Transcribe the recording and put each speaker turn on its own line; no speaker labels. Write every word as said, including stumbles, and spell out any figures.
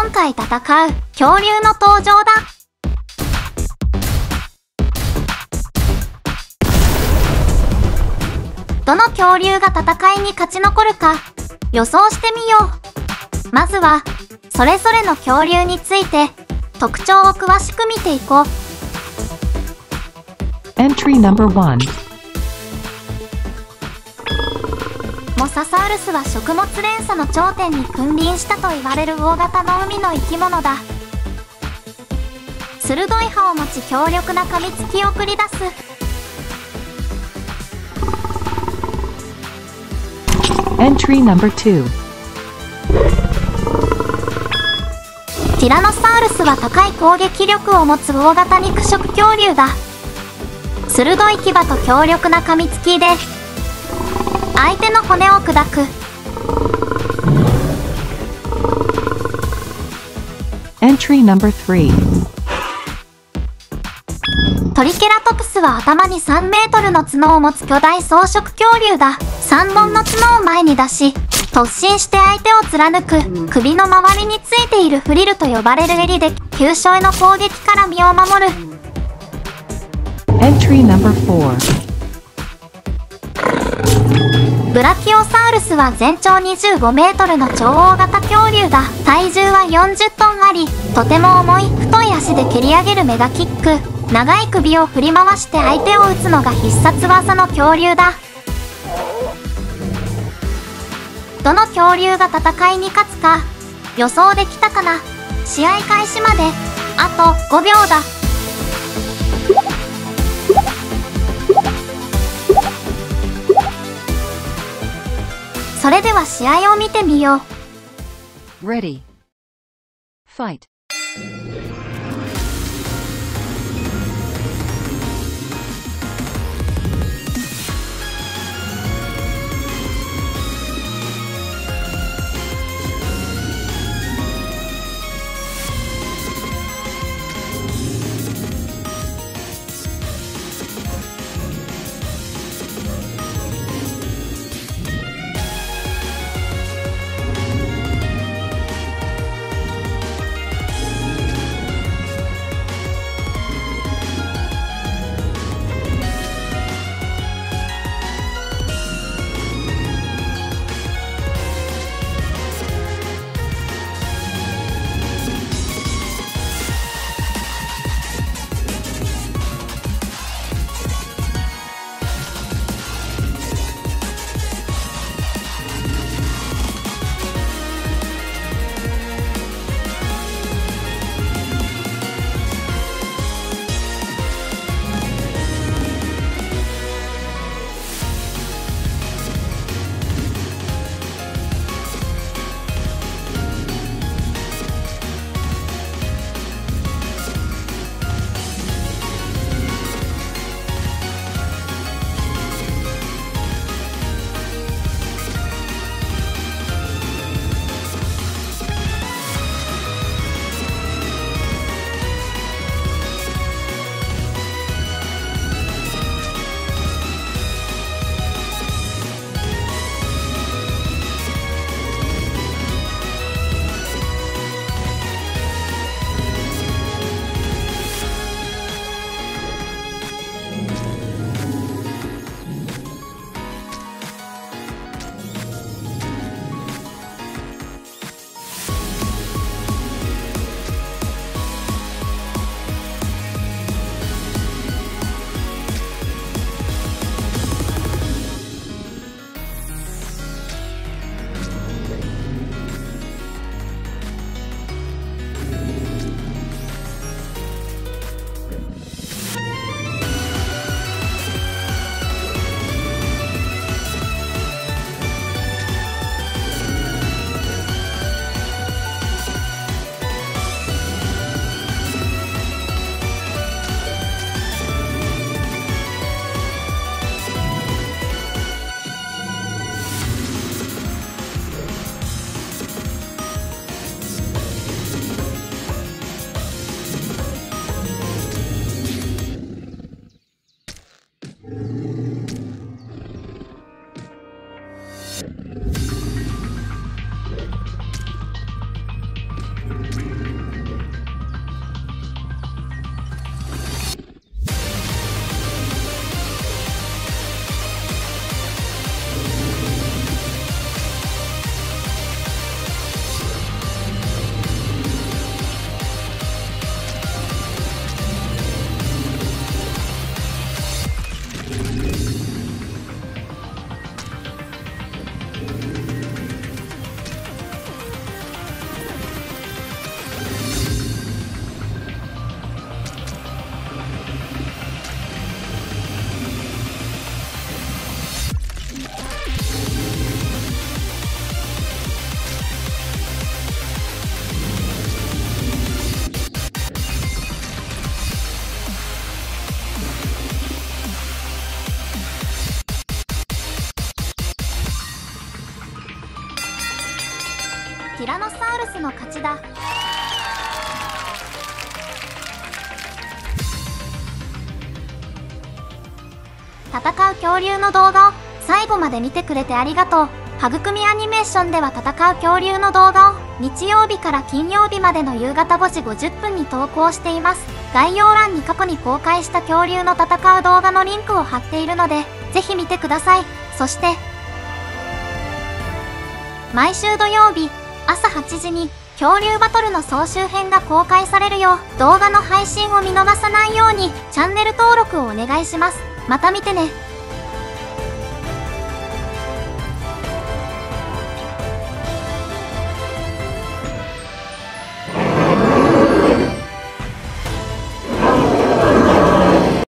今回戦う恐竜の登場だ。どの恐竜が戦いに勝ち残るか予想してみよう。まずはそれぞれの恐竜について特徴を詳しく見ていこう。
Entry number one.
モササウルスは食物連鎖の頂点に君臨したと言われる大型の海の生き物だ。鋭い歯を持ち強力な噛みつきを繰り出す。
Entry number two.
ティラノサウルスは高い攻撃力を持つ大型肉食恐竜だ。鋭い牙と強力な噛みつきで相手の骨を砕く。
Entry number three.
トリケラトプスは頭にさんメートルの角を持つ巨大草食恐竜だ。さんぼんの角を前に出し突進して相手を貫く。首の周りについているフリルと呼ばれる襟で急所への攻撃から身を守る。
Entry number four.
ブラキオサウルスは全長にじゅうごメートルの超大型恐竜だ。体重はよんじゅっトンあり、とても重い太い足で蹴り上げるメガキック。長い首を振り回して相手を撃つのが必殺技の恐竜だ。どの恐竜が戦いに勝つか予想できたかな。試合開始まであとごびょうだ。それでは試合を見てみよう。
Ready. Fight.
の勝ちだ。戦う恐竜の動画を最後まで見てくれてありがとう。はぐくみアニメーションでは戦う恐竜の動画を日曜日から金曜日までの夕方ごじごじゅっぷんに投稿しています。概要欄に過去に公開した恐竜の戦う動画のリンクを貼っているので、ぜひ見てください。そして、毎週土曜日朝はちじに恐竜バトルの総集編が公開されるよう動画の配信を見逃さないようにチャンネル登録をお願いします。また見てね。